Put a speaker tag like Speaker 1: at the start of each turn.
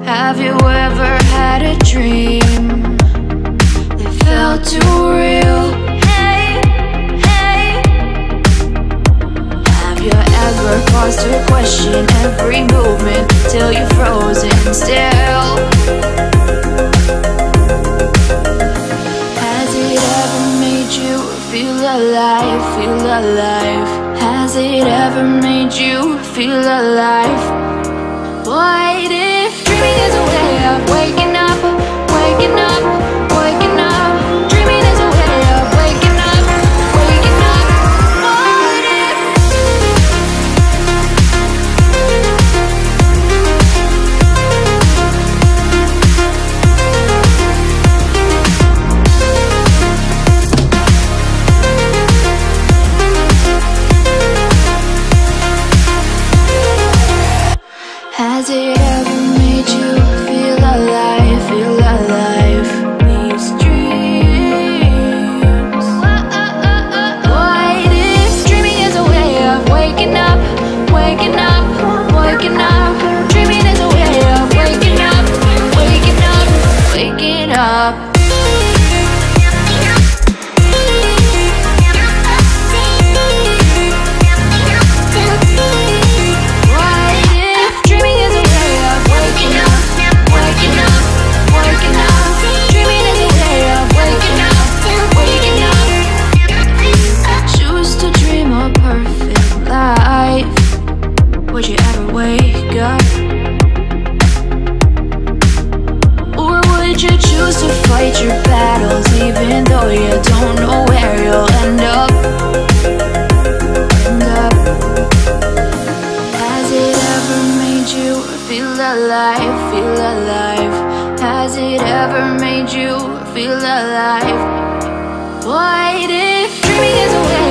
Speaker 1: Have you ever had a dream that felt too real? Hey, hey. Have you ever paused to question every movement till you're frozen still? Has it ever made you feel alive, feel alive? Has it ever made you feel alive? What if dreaming is a way of waking up, waking up, waking up? Dreaming is a way of waking up, waking up. What if? Has it ever made you feel alive, feel alive? These dreams. What if dreaming is a way of waking up, waking up, waking up? Dreaming is a way of waking up, waking up, waking up. Would you ever wake up? Or would you choose to fight your battles even though you don't know where you'll end up? Has it ever made you feel alive, feel alive? Has it ever made you feel alive? What if dreaming is a way